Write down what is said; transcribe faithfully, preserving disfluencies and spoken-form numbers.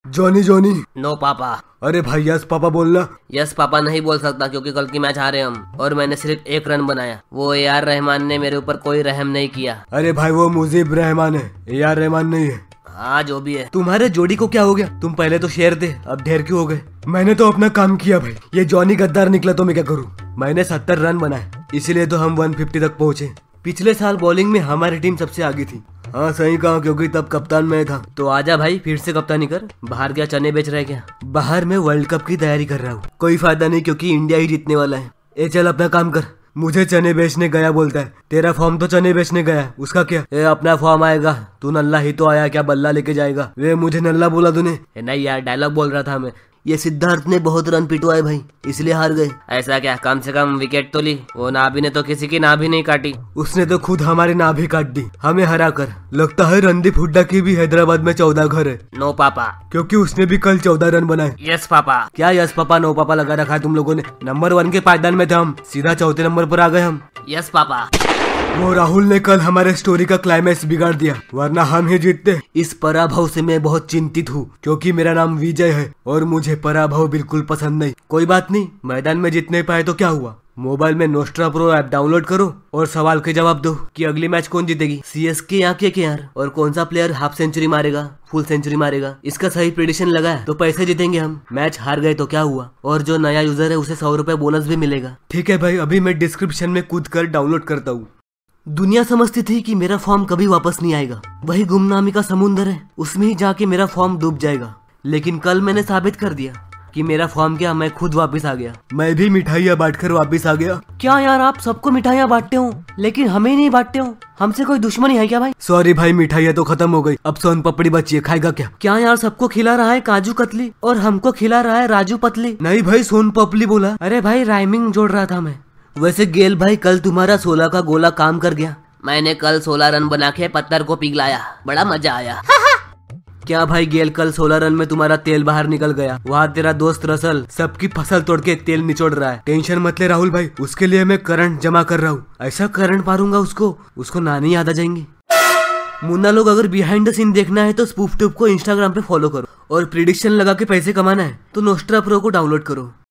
Johnny Johnny. No पापा। अरे भाई यस पापा बोलना। यस पापा नहीं बोल सकता क्योंकि कल की मैच हारे हम और मैंने सिर्फ एक रन बनाया। वो ए आर रहमान ने मेरे ऊपर कोई रहम नहीं किया। अरे भाई वो मुजीब रहमान है, ए आर रहमान नहीं है। हाँ जो भी है। तुम्हारे जोड़ी को क्या हो गया? तुम पहले तो शेर थे, अब ढेर क्यों हो गए? मैंने तो अपना काम किया भाई। ये जॉनी गद्दार निकला तो मैं क्या करूँ? मैंने सत्तर रन बनाए, इसीलिए तो हम एक सौ पचास तक पहुँचे। पिछले साल बॉलिंग में हमारी टीम सबसे आगे थी। हाँ सही कहा, क्योंकि तब कप्तान मैं था। तो आजा भाई फिर से कप्तानी कर। बाहर क्या चने बेच रहे क्या? बाहर मैं वर्ल्ड कप की तैयारी कर रहा हूँ। कोई फायदा नहीं क्योंकि इंडिया ही जीतने वाला है। ए चल अपना काम कर। मुझे चने बेचने गया बोलता है। तेरा फॉर्म तो चने बेचने गया, उसका क्या? ए अपना फॉर्म आएगा। तू नल्ला ही तो आया, क्या बल्ला लेके जाएगा? वे मुझे नल्ला बोला तूने? नहीं यार डायलॉग बोल रहा था मैं। ये सिद्धार्थ ने बहुत रन पिटवाए भाई, इसलिए हार गए। ऐसा क्या? कम से कम विकेट तो ली। वो नाभि ने तो किसी की नाभि नहीं काटी। उसने तो खुद हमारी नाभि काट दी हमें हरा कर। लगता है रणदीप हुड्डा की भी हैदराबाद में चौदह घर है। नो पापा। क्योंकि उसने भी कल चौदह रन बनाए। Yes papa. क्या यस पापा नो पापा लगा रखा है तुम लोगों ने? नंबर वन के पायदान में थे हम, सीधा चौथे नंबर पर आ गए हम। Yes papa. वो राहुल ने कल हमारे स्टोरी का क्लाइमैक्स बिगाड़ दिया, वरना हम ही जीतते। इस पराभव से मैं बहुत चिंतित हूँ क्योंकि मेरा नाम विजय है और मुझे पराभव बिल्कुल पसंद नहीं। कोई बात नहीं, मैदान में जीत नहीं पाए तो क्या हुआ? मोबाइल में नोस्ट्रा प्रो ऐप डाउनलोड करो और सवाल के जवाब दो कि अगली मैच कौन जीतेगी, सी एस के या के के आर, और कौन सा प्लेयर हाफ सेंचुरी मारेगा, फुल सेंचुरी मारेगा। इसका सही प्रेडिक्शन लगा है तो पैसे जीतेंगे हम। मैच हार गए तो क्या हुआ? और जो नया यूजर है उसे सौ रुपए बोनस भी मिलेगा। ठीक है भाई, अभी मैं डिस्क्रिप्शन में कूद कर डाउनलोड करता हूँ। दुनिया समझती थी कि मेरा फॉर्म कभी वापस नहीं आएगा। वही गुमनामी का समुंदर है, उसमें ही जाके मेरा फॉर्म डूब जाएगा। लेकिन कल मैंने साबित कर दिया कि मेरा फॉर्म क्या, मैं खुद वापस आ गया। मैं भी मिठाइयाँ बांटकर वापस आ गया। क्या यार आप सबको मिठाइयाँ बांटते हो लेकिन हमें नहीं बांटते हो? हमसे कोई दुश्मनी है क्या भाई? सॉरी भाई, मिठाइयाँ तो खत्म हो गई, अब सोन पपड़ी बची है, खाएगा क्या? क्या यार सबको खिला रहा है काजू कतली और हमको खिला रहा है राजू पतली। नहीं भाई सोन पपली बोला। अरे भाई राइमिंग जोड़ रहा था मैं। वैसे गेल भाई कल तुम्हारा सोलह का गोला काम कर गया। मैंने कल सोलह रन बना के पत्थर को पिघलाया, बड़ा मजा आया। क्या भाई गेल कल सोलह रन में तुम्हारा तेल बाहर निकल गया। वहाँ तेरा दोस्त रसल सबकी फसल तोड़ के तेल निचोड़ रहा है। टेंशन मत ले राहुल भाई, उसके लिए मैं करंट जमा कर रहा हूँ। ऐसा करंट मारूंगा उसको, उसको नानी याद आ जाएंगी। मुन्ना लोग अगर बिहाइंड द सीन देखना है तो स्पूफ ट्यूब को इंस्टाग्राम पे फॉलो करो और प्रिडिक्शन लगा के पैसे कमाना है तो नोस्ट्रा प्रो को डाउनलोड करो।